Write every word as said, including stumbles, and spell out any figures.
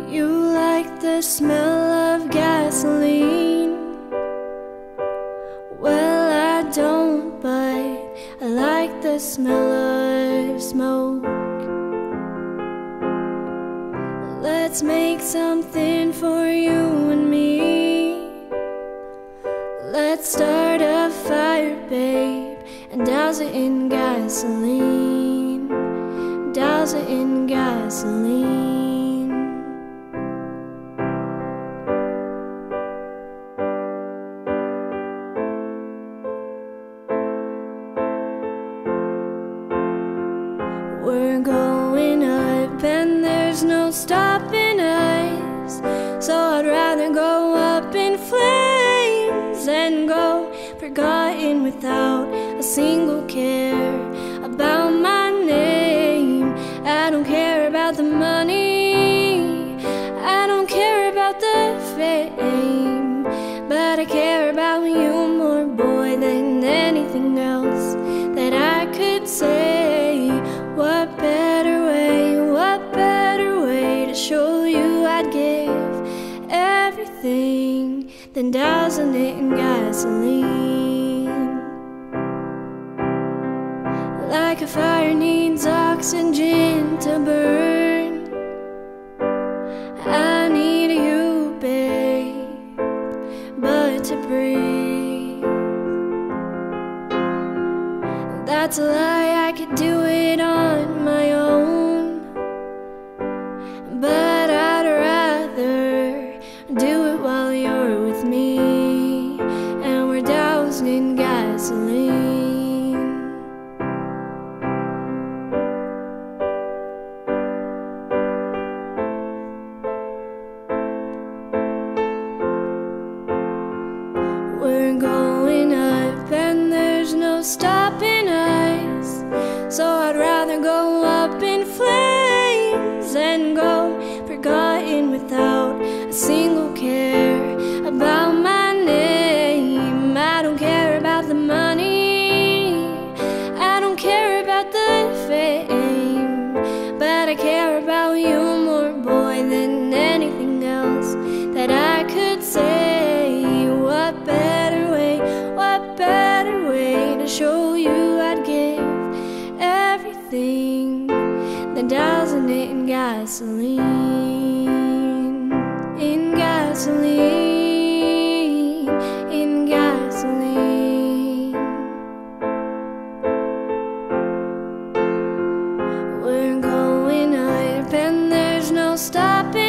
You like the smell of gasoline? Well, I don't, but I like the smell of smoke. Let's make something for you and me. Let's start a fire, babe, and douse it in gasoline. Douse it in gasoline. We're going up and there's no stopping us, so I'd rather go up in flames than go forgotten without a single care about my name. I don't care about the money, I don't care about the fame, but I care about you more, boy, than anything else that I could say. What better way, what better way to show you I'd give everything than dousing it in gasoline. Like a fire needs oxygen to burn, I need you, babe, but to breathe. That's a lie, I could do it on my own, but I'd rather do it while you're with me and we're doused in gasoline. We're going up and there's no stopping us, so I'd rather go up in flames than go forgotten without a single care about my name. I don't care about the money, I don't care about the fame, but I care about you more, boy, than anything else that I could say. What better way, what better way to show you I'd give everything than dousing it in gasoline. In gasoline, in gasoline. We're going up and there's no stopping